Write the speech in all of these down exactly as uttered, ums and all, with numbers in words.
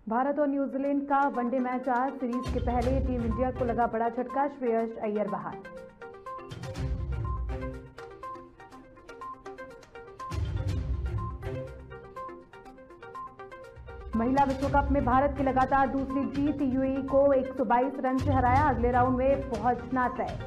भारत और न्यूजीलैंड का one day match आज। सीरीज के पहले टीम इंडिया को लगा बड़ा झटका, श्रेयस अय्यर बाहर। महिला विश्व कप में भारत की लगातार दूसरी जीत, यूएई को एक सौ बाईस रन से हराया, अगले राउंड में पहुंचना तय।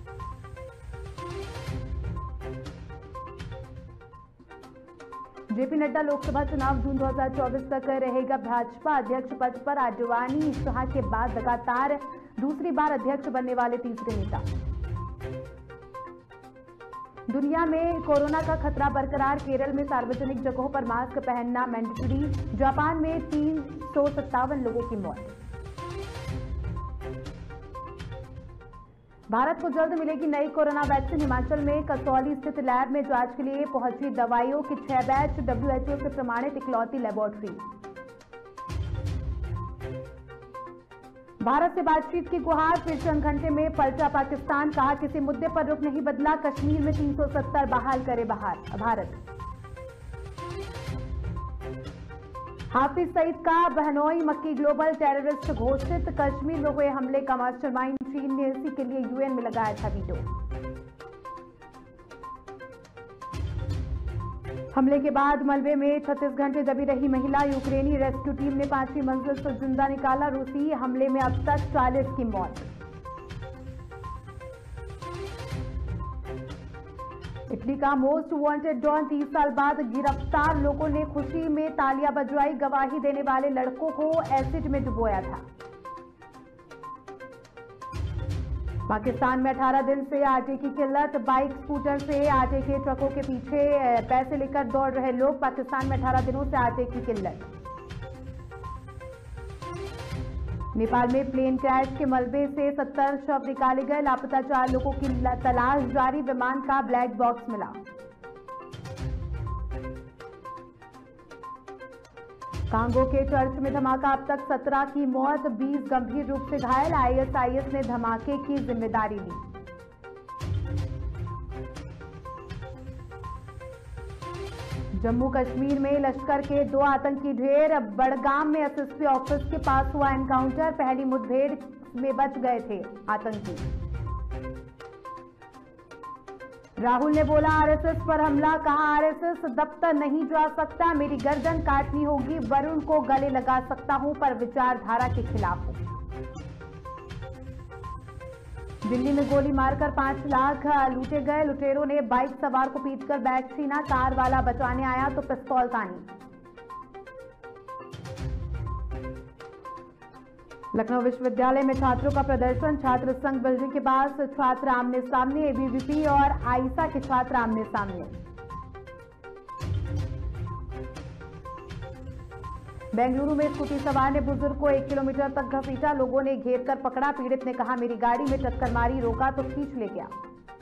जेपी नड्डा लोकसभा चुनाव जून दो हज़ार चौबीस तक रहेगा भाजपा अध्यक्ष पद पर। आडवाणी शाह के बाद लगातार दूसरी बार अध्यक्ष बनने वाले तीसरे नेता। दुनिया में कोरोना का खतरा बरकरार, केरल में सार्वजनिक जगहों पर मास्क पहनना मैंडेटरी। जापान में तीन सौ सत्तावन लोगों की मौत। भारत को जल्द मिलेगी नई कोरोना वैक्सीन। हिमाचल में कसौली स्थित लैब में जांच के लिए पहुंची दवाइयों की छह बैच, डब्ल्यूएचओ से प्रमाणित इकलौती लेबोरेटरी। भारत से बातचीत की गुहार, फिर चंद घंटे में पलटा पाकिस्तान, कहा किसी मुद्दे पर रुख नहीं बदला, कश्मीर में तीन सौ सत्तर बहाल करे भारत। हाफिज सईद का बहनोई मक्की ग्लोबल टेररिस्ट घोषित, कश्मीर में हुए हमले का मास्टरमाइंड चीन ने इसी के लिए यूएन में लगाया था वीटो। हमले के बाद मलबे में छत्तीस घंटे दबी रही महिला, यूक्रेनी रेस्क्यू टीम ने पांचवी मंजिल से जिंदा निकाला। रूसी हमले में अब तक चालीस की मौत। इटली का मोस्ट वांटेड डॉन तीस साल बाद गिरफ्तार, लोगों ने खुशी में तालियां बजवाई, गवाही देने वाले लड़कों को एसिड में डुबोया था। पाकिस्तान में अठारह दिन से आटे की किल्लत, बाइक स्कूटर से आटे के ट्रकों के पीछे पैसे लेकर दौड़ रहे लोग। पाकिस्तान में अठारह दिनों से आटे की किल्लत। नेपाल में प्लेन क्रैश के मलबे से सत्तर शव निकाले गए, लापता चार लोगों की तलाश जारी, विमान का ब्लैक बॉक्स मिला। कांगो के चर्च में धमाका, अब तक सत्रह की मौत, बीस गंभीर रूप से घायल, आईएसआईएस ने धमाके की जिम्मेदारी ली। जम्मू कश्मीर में लश्कर के दो आतंकी ढेर, बड़गाम में एसएसपी ऑफिस के पास हुआ एनकाउंटर, पहली मुठभेड़ में बच गए थे आतंकी। राहुल ने बोला आरएसएस पर हमला, कहा आरएसएस दफ्तर नहीं जा सकता, मेरी गर्दन काटनी होगी, वरुण को गले लगा सकता हूं पर विचारधारा के खिलाफ हूं। दिल्ली में गोली मारकर पांच लाख लूटे गए, लुटेरों ने बाइक सवार को पीटकर बैग छीना, कार वाला बचाने आया तो पिस्तौल तानी। लखनऊ विश्वविद्यालय में छात्रों का प्रदर्शन, छात्र संघ बिल्डिंग के पास छात्र आमने सामने, एबीवीपी और आईसा के छात्र आमने सामने। बेंगलुरु में स्कूटी सवार ने बुजुर्ग को एक किलोमीटर तक घसीटा, लोगों ने घेर कर पकड़ा, पीड़ित ने कहा मेरी गाड़ी में टक्कर मारी, रोका तो खींच ले गया।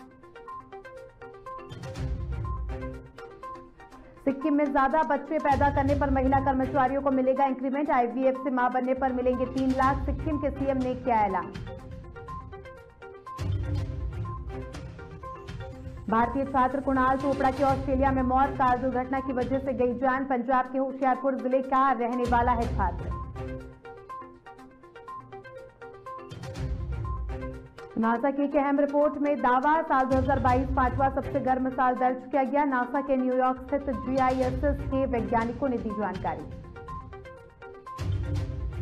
सिक्किम में ज्यादा बच्चे पैदा करने पर महिला कर्मचारियों को मिलेगा इंक्रीमेंट, आईवीएफ से मां बनने पर मिलेंगे तीन लाख, सिक्किम के सीएम ने किया ऐलान। भारतीय छात्र कुणाल चोपड़ा की ऑस्ट्रेलिया में मौत, कार दुर्घटना की वजह से गई जान, पंजाब के होशियारपुर जिले का रहने वाला है छात्र। नासा की एक अहम रिपोर्ट में दावा, साल दो हज़ार बाईस पांचवा सबसे गर्म साल दर्ज किया गया, नासा के न्यूयॉर्क स्थित जीआईएसएस के वैज्ञानिकों ने दी जानकारी।